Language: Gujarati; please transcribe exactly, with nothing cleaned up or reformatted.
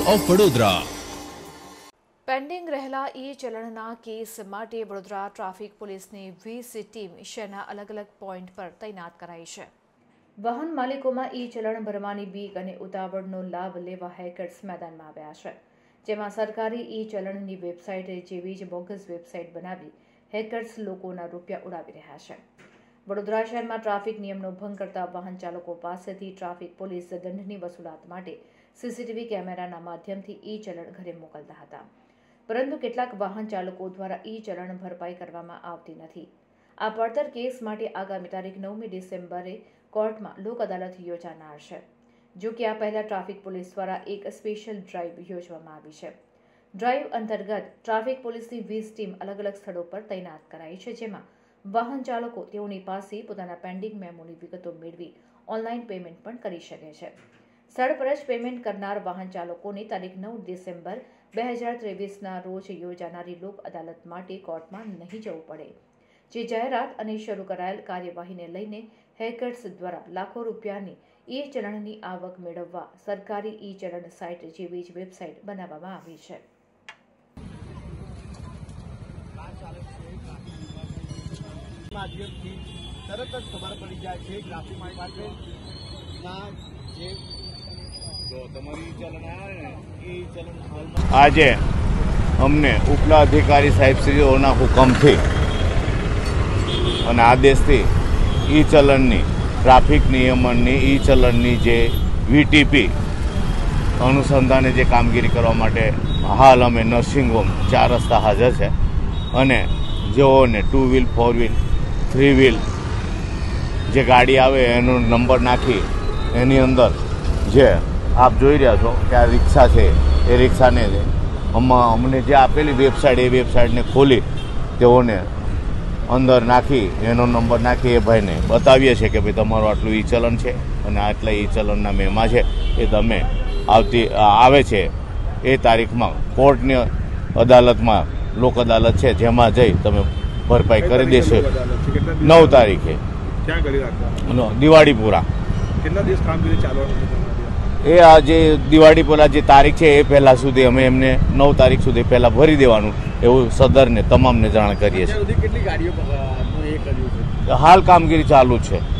ઓફ વડોદરા। પેન્ડિંગ રહેલા ઈ ચલણના કેસ માટે વડોદરા ટ્રાફિક પોલીસની વીસ ટીમ શહેરના અલગ અલગ પોઈન્ટ પર તૈનાત કરાઈ છે। વાહન માલિકોમાં ઈ ચલણ ભરવાની બીક અને ઉતાવળનો લાભ લેવા હેકર્સ મેદાનમાં આવ્યા છે, જેમાં સરકારી ઈ ચલણની વેબસાઇટ જેવી જ બોગસ વેબસાઇટ બનાવી હેકર્સ લોકોના રૂપિયા ઉડાવી રહ્યા છે। વડોદરા શહેરમાં ટ્રાફિક નિયમનો ભંગ કરતા વાહન ચાલકો પાસેથી ટ્રાફિક પોલીસ દંડની વસૂલાત માટે સીસીટીવી કેમેરાના માધ્યમથી ઈ ચલણ ઘરે મોકલતા હતા, પરંતુ કેટલાક વાહન ચાલકો દ્વારા ઈ ચલણ ભરપાઈ કરવામાં આવતી નથી। આ પડતર કેસ માટે આગામી તારીખ નવમી ડિસેમ્બરે કોર્ટમાં લોક અદાલત યોજાનાર છે। જો કે આ પહેલા ટ્રાફિક પોલીસ દ્વારા એક સ્પેશિયલ ડ્રાઈવ યોજવામાં આવી છે। ડ્રાઈવ અંતર્ગત ટ્રાફિક પોલીસની વીસ ટીમ અલગ અલગ સ્થળો પર તૈનાત કરાઈ છે, જેમાં વાહન ચાલકો તેઓની પાસે પોતાના પેન્ડિંગ મેમોની વિગતો મેળવી ઓનલાઈન પેમેન્ટ પણ કરી શકે છે। સ્થળ પર જ પેમેન્ટ કરનાર વાહન ચાલકોને તારીખ નવ ડિસેમ્બર બે હજાર ત્રેવીસના રોજ યોજાનારી લોક અદાલત માટે કોર્ટમાં નહીં જવું પડે, જે જાહેરાત અને શરૂ કરાયેલ કાર્યવાહીને લઈને હેકર્સ દ્વારા લાખો રૂપિયાની ઈ ચલણની આવક મેળવવા સરકારી ઈ ચલણ સાઇટ જેવી જ વેબસાઇટ બનાવવામાં આવી છે। માધ્યમથી તરત જ ખબર પડી જાય છે ટ્રાફિક માટેના જે જો તમારી ચલણ આવે ને એ ચલણ આજે અમને ઉપલા અધિકારી સાહેબશ્રીઓના હુકમથી અને આદેશથી ઈ ચલણની ટ્રાફિક નિયમનની ઈ ચલણની જે વીટીપી અનુસંધાને જે કામગીરી કરવા માટે હાલ અમે નર્સિંગ હોમ ચાર રસ્તા હાજર છે અને જેઓને two wheel four wheel three wheel જે ગાડી આવે એનો નંબર નાખી એની અંદર જે આપ જોઈ રહ્યા છો કે આ રિક્ષા છે એ રિક્ષાને અમને જે આપેલી વેબસાઇટ એ વેબસાઇટને ખોલી તેઓને અંદર નાખી એનો નંબર નાખી એ ભાઈને બતાવીએ છીએ કે ભાઈ તમારું આટલું ઈ ચલણ છે અને આટલા ઈ ચલણના મેમા છે એ તમે આવતી આવે છે એ તારીખમાં કોર્ટની અદાલતમાં લોક અદાલત છે જેમાં જઈ તમે ભરપાઈ કરી દેશે। નવ તારીખે દિવાળીપુરા એ આ જે દિવાળીપુરા જે તારીખ છે એ પહેલાં સુધી અમે એમને નવ તારીખ સુધી પહેલાં ભરી દેવાનું એવું સદરને તમામને જાણ કરીએ છીએ। હાલ કામગીરી ચાલુ છે।